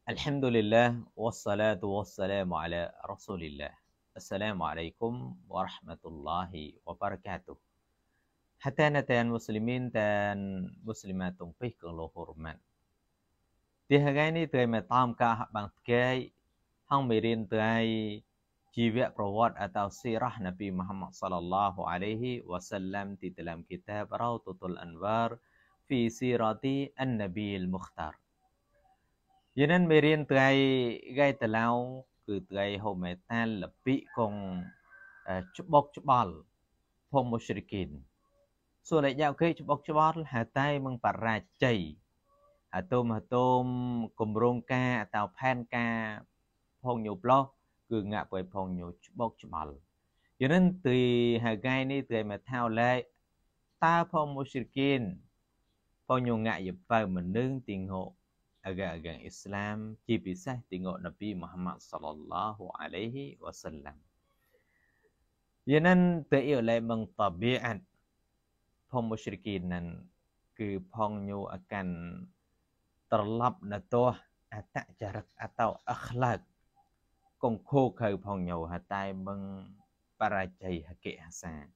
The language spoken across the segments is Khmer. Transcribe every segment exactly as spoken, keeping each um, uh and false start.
الحمد لله والصلاة والسلام على رسول الله السلام عليكم ورحمة الله وبركاته حتى نتان مسلمين تان مسلمات فيك الله هرمان تهجاني تري مطعم كه بان تكاي هم ميرين تري جيوة بروات أتاو سيرة نبي محمد صلى الله عليه وسلم تتلام كتاب روضة الأنوار في سيرة النبي المختار Cho nên mê riêng từ ai gây tà lao cứ từ ai hồ mẹ ta là bị con chụp bọc chụp bọc phong mô shri kinh. Số lại dạo khi chụp bọc chụp bọc hà tay mừng bà ra chày. Hà tôm hà tôm cùng rôn ca tàu phan ca phong nhục lo cứ ngạ bởi phong nhục chụp bọc chụp bọc. Cho nên từ hà gai ní từ ai mẹ thao lệ ta phong mô shri kinh phong nhục ngạ dịp vào mình nương tiền hộ agak-agak Islam kisah tengok Nabi Muhammad sallallahu alaihi wasallam. Cho nên tự yêu lại bằng tabiat phong musyrikin nan cứ phong nyu akan terlap nato atak jarak atau akhlak kong khô khơi phong nyu hatai bằng parajai hakik hasa.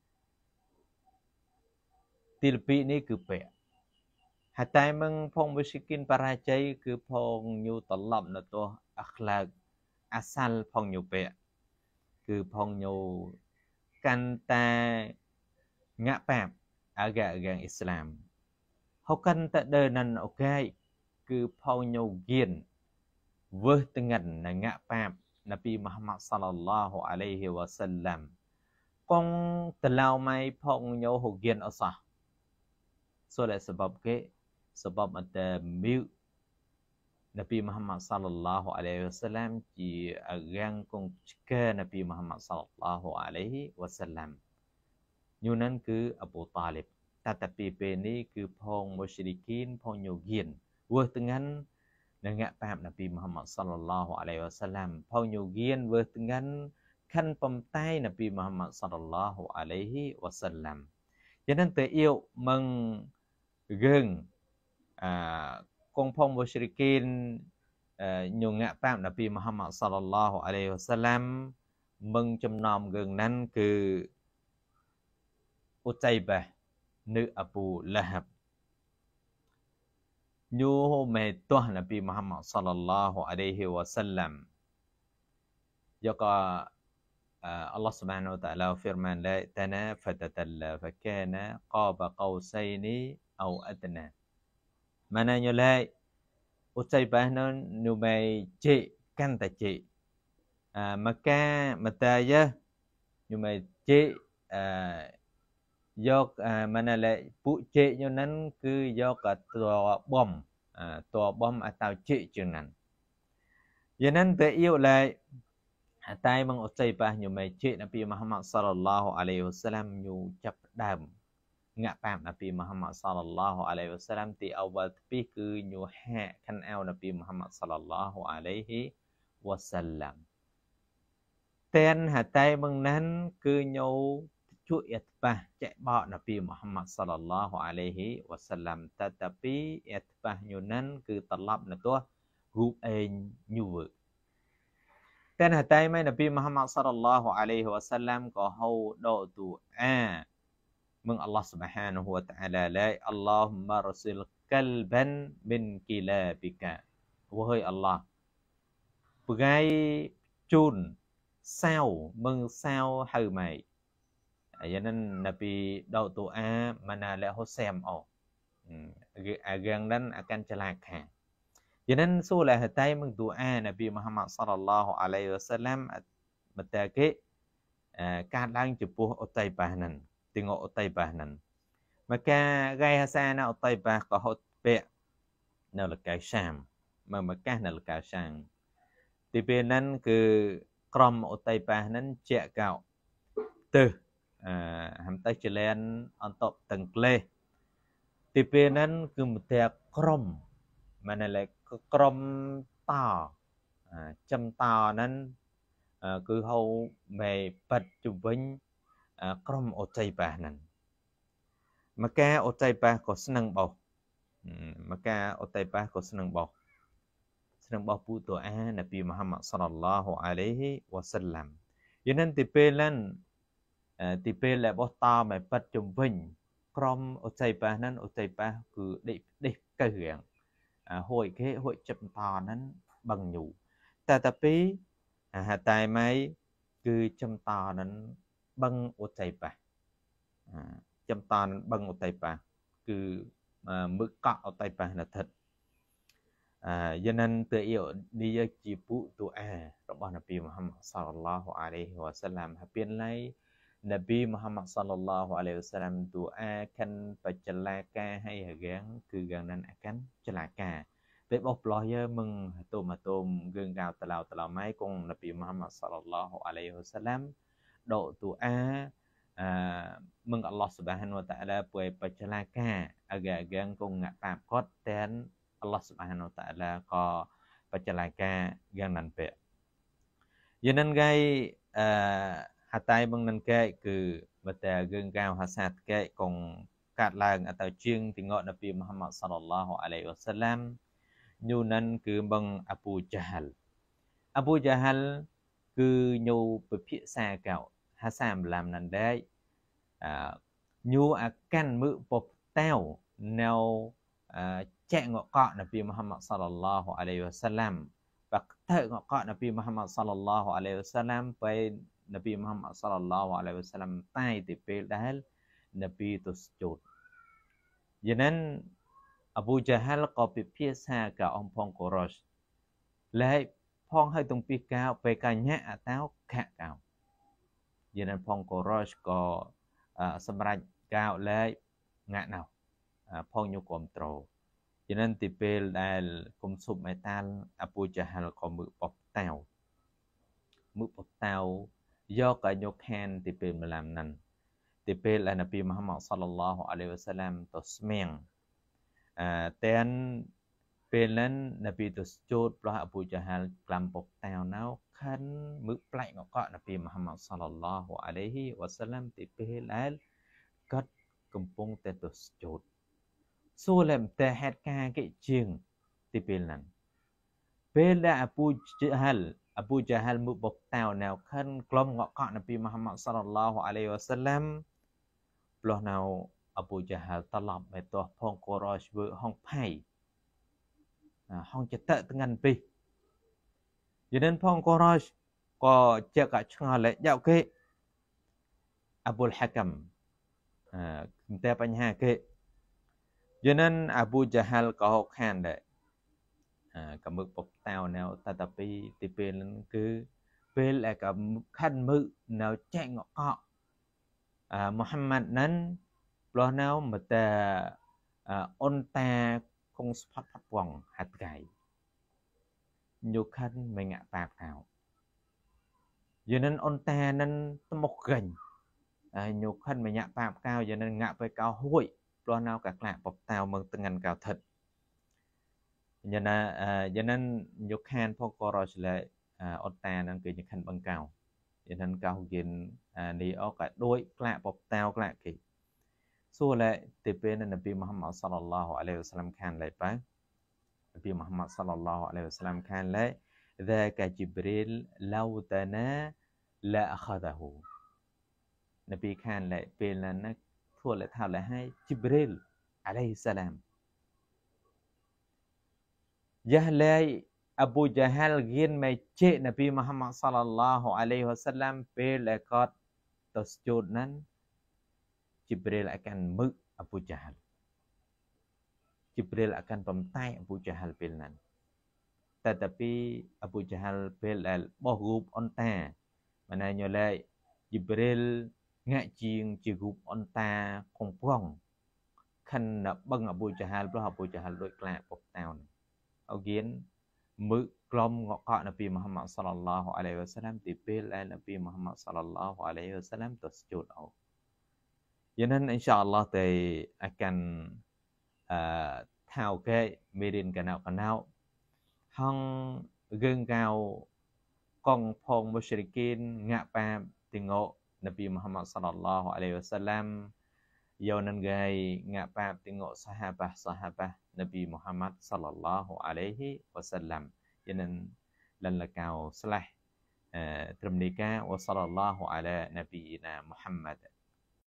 Tilpi ni cứ pe Hatai meng phong musyrikin parajai cứ phong nyu terlap nato akhlak asal phong nyu pe cứ phong nyu kanta ngạ pap agak-agak Islam. Hokan tak ada nan okay cứ phong nyu gien vơ tengan na ngạ pap Nabi Muhammad sallallahu alaihi wasallam. Kong telau mai phong nyu ho gien asah. So là sebab ke sebab ada mute Nabi Muhammad sallallahu alaihi wasallam chỉ agang kong chika Nabi Muhammad sallallahu alaihi wasallam. Nhu nan cứ Abu Talib. Tetapi pe ni cứ phong musyrikin phong nyu gien vơ tengan na ngạ pap Nabi Muhammad sallallahu alaihi wasallam. Phong nyu gien vơ tengan khăn pom tai Nabi Muhammad sallallahu alaihi wasallam. Cho nên tự yêu mừng gần à, con phong musyrikin nhu ngạ pap Nabi Muhammad sallallahu alaihi wasallam mừng chấm nom gần nan cứ Utaybah nữ Abu Lahab nhu mẹ toh Nabi Muhammad sallallahu alaihi wasallam. Do có Allah subhanahu wa ta'ala firman la tana fatatalla fakana qaba qawsaini aw adna. Maknanya la Utaybah nó nhu mẹ chị căn ta chị à, maka mataya nhu mẹ chị à, do à, mana lại phụ chế cho nên cứ do cả tòa bom à, tòa bom ở tàu chế chừngนั้น cho nên tự yêu lại tay bằng Utaybah nhiều mấy chế Nabi Muhammad sallallahu alaihi wasallam nhiều chấp đàm ngạ pam Nabi Muhammad sallallahu alaihi wasallam thì awal tapi cứ nhiều hạ khăn ao Nabi Muhammad sallallahu alaihi wasallam tên hạ tay bằngนั้นcứ nhiều chú itbah chạy bỏ Nabi Muhammad sallallahu alaihi wasallam tetapi itbah nyu nan cứ terlap na tu group en nyu vự tên hạt tay mấy Nabi Muhammad sallallahu alaihi wasallam có hầu độ tu a mừng Allah subhanahu wa ta'ala la Allahumma rasul kalban min kilabika wahai Allah pegai chun sao mừng sao hừ mày. Cho nên Nabi đầu tu a mana le ho xem o agang dan akan celaka. Cho nên số là tay mừng tu a Nabi Muhammad sallallahu alaihi wasallam matake ka đang cepuh Utaybah nan tengok Utaybah nan maka gai hasana Utaybah có hot peនៅលកៅសាមមកមកកាសនៅលកៅសាមទីពេលហ្នឹងគឺក្រុមUtaybahហ្នឹងជាកោទៅហាំទៅចលែនអន្តបតឹងក្លេសទីពេលហ្នឹងគឺមកតែក្រុមមិនឡែក្រុមតចំតហ្នឹងគឺហៅមេបិទជុំវិញក្រុមUtaybahហ្នឹងមកកាUtaybahក៏ស្នឹងបោះមកកាUtaybahក៏ស្នឹងបោះ sering bahu doa Nabi Muhammad sallallahu alaihi wasallam យនឹងទីពេលហ្នឹងទីពេលដែលបោះតមកប៉ាត់ជំវិញក្រុមអុចៃប៉ះហ្នឹងអុចៃប៉ះគឺដេកដេកកើរៀងហួយគេហួយចិត្តតហ្នឹងបឹងញូតែតែពីហតែម៉ៃគឺចំតហ្នឹងបឹងអុចៃប៉ះចំតបឹងអុចៃប៉ះគឺមឹកកក់អុចៃប៉ះណថិតយនឹងទៅអ៊ីនេះជាពុទូអារបស់នប៊ីមូហាម៉ាត់សល្លឡោះអាឡៃហ៊ីវ៉ាសាឡាំហើយពេលណៃនប៊ីមូហាម៉ាត់សល្លឡោះអាឡៃហ៊ីវ៉ាសាឡាំទូអាខាន់បច្ចលាការឲ្យរៀងគឺយ៉ាងนั้นអាកាន់ចលាការពេលបោះផ្លោះយើមឹងទុំទុំយើងកៅតឡៅតឡៅម៉ៃគងនប៊ីមូហាម៉ាត់សល្លឡោះអាឡៃហ៊ីវ៉ាសាឡាំដកទូអាអឺមឹងអល់ឡោះស៊ុបហានវតាអាឡាពួយបច្ចលាការអករៀងគងងាក់ប៉ាប់គាត់តែនAllah Subhanahu Wa Taala ក៏បច្ចលាការយ៉ាងนั้นពេយានហ្នឹងគេអឺហតៃបឹងនឹងគេគឺបើតែយើងកៅហាសាតគេកងកាត់ឡើងអត់ទៅជាងទីងកនប៊ីមូហាម៉ាត់សល្លឡោះអាឡៃហ៊ីវ៉ាសាឡាំញូហ្នឹងគឺបឹងអាប៊ូចាហលអាប៊ូចាហលគឺញូពភិសាកៅហាសាម្លាំនឹងដែរអឺញូអាកាន់មើពពតាវនៅអឺចែកងកកនប៊ីមូហាម៉ាត់សល្លឡោះអាឡៃហ៊ីវ៉ាសាឡាំបាក់ទៅងកកនប៊ីមូហាម៉ាត់សល្លឡោះអាឡៃហ៊ីវ៉ាសាឡាំទៅនប៊ីមូហាម៉ាត់សល្លឡោះអាឡៃហ៊ីវ៉ាសាឡាំតែទីពេលដែលនប៊ីទៅស្ជូតយានអប៊ូចាហលក៏ពិភាក្សាกับអង្គផងកូរ៉ូសលែផងឲ្យទំពីកៅពេលកញ្ញាអតៅខៈកៅយានផងកូរ៉ូសក៏សម្រាប់កៅលែងាក់ណៅផងញូគ្រប់ត្រូលជានឹងទីពេលដែលគុំសុបមេតាលអពូចាហលក៏មើបបតាវមើបបតាវយកកញុខានទីពេលម្លាំណាន់ទីពេលដែលនប៊ីមូហាម៉ាត់សល្លឡោះអាឡៃហ៊ីវ៉ាសាឡាំទៅស្មៀងអឺតែនពេលนั้นនប៊ីទៅជូតផ្លោះអពូចាហលក្លាំបបតាវណៅខានមើប្លែកងកកនប៊ីមូហាម៉ាត់សល្លឡោះអាឡៃហ៊ីវ៉ាសាឡាំទីពេលដែលគាត់កំពុងតែទៅជូតសួរលែមតែហេតុការណ៍គេជាងទីពេលហ្នឹងពេលដែលអពូចាហលអពូចាហលមុបបតាវណៅខិនក្រុមងកកនប៊ីមូហាម៉ាត់សល្លឡោះអាឡៃហ៊ីវ៉ាសាឡាំផ្លោះណៅអពូចាហលត្រឡប់ទៅទោះផងកូរ៉ូសវើហងផៃហងចតតងាន់ពីយិនផងកូរ៉ូសក៏ជាកឆ្ងល់លែយកគេអប៊ុលហាកាំអឺតែបញ្ហាគេយនឹងអប៊ូចាហលក៏ហកខានដែរក៏មើលពពតាវនៅតតពីទីពេលហ្នឹងគឺពេលឯក៏ខាន់មើលនៅចែកងកកអឺមូហាម៉ាត់ហ្នឹងផ្លោះនៅមកតែអ៊ុនតាគងស្ផាត់ផាត់វងហាត់កៃញូខាន់មិនងាក់ប៉ាកៅយនឹងអ៊ុនតាហ្នឹងត្មុកកេញហើយញូខាន់មិនងាក់ប៉ាកៅយនឹងងាក់ទៅកៅហួយផ្លោះនៅកាក្លាបបតាវមើងទាំងកៅថិតយ៉ាងណាយ៉ាងนั้นញូខានផងក៏រស់លែអត់តាហ្នឹងគឺញខាន់បង្កៅយ៉ាងนั้นកៅយិននេះអក៏ដូចក្លាបបតាវក្លាគេសួរលែទីពេលនប៊ីមូហាម៉ាត់សល្លឡោះអាឡៃហ៊ីវ៉ាសាឡាំខានលែប៉ានប៊ីមូហាម៉ាត់សល្លឡោះអាឡៃហ៊ីវ៉ាសាឡាំខានលែ ذاك جبريل لو تنا لا أخذه នប៊ីខានលែពេលนั้นណាធ្វើលែថាលែឲ្យជីប្រីលអាឡៃហ៊ីសាឡាមយ៉ាឡៃអប៊ូចាហលហ្គិនមកជេនប៊ីមូហាម៉ាត់សល្លឡោះអាឡៃហ៊ីវ៉ាសាឡាំពេលដែលគាត់ទៅស្ជូតហ្នឹងជីប្រីលអាកាន់មឹកអប៊ូចាហលជីប្រីលអាកាន់បំតែអប៊ូចាហលពេលហ្នឹងតែតែពីអប៊ូចាហលពេលដែលបោះរូបអន្តាម៉ណៃញ៉ឡៃជីប្រីលងាក់ជាងជារូបអន្តាគងប្រងខិនបឹងអប៊ូចាហលព្រោះអប៊ូចាហលដូចក្លាពពតាវអូគៀនមើក្រុមងកកនប៊ីមូហាម៉ាត់សល្លឡោះអាឡៃហ៊ីវ៉ាសាឡាំទីពេលដែលនប៊ីមូហាម៉ាត់សល្លឡោះអាឡៃហ៊ីវ៉ាសាឡាំទៅស្ជូតអោយ៉ាងนั้นអ៊ីនសាអល់ឡោះតែអាកាន់អឺថាវកែមេរៀនកណៅកណៅហងយើងកៅកងផងមុស្រិគីនងាក់ប៉ាទីងនប៊ីមូហាម៉ាត់សល្លឡោះអាឡៃហ៊ីវ៉ាសាឡាំយោនឹងគេងាក់ប៉ាទីងសាហាបាសាហាបានប៊ីមូហាម៉ាត់សល្លឡោះអាឡៃហ៊ីវ៉ាសាឡាំ cho nên lần là cào slashត្រឹមនេះការ وصلى الله على نبينا محمد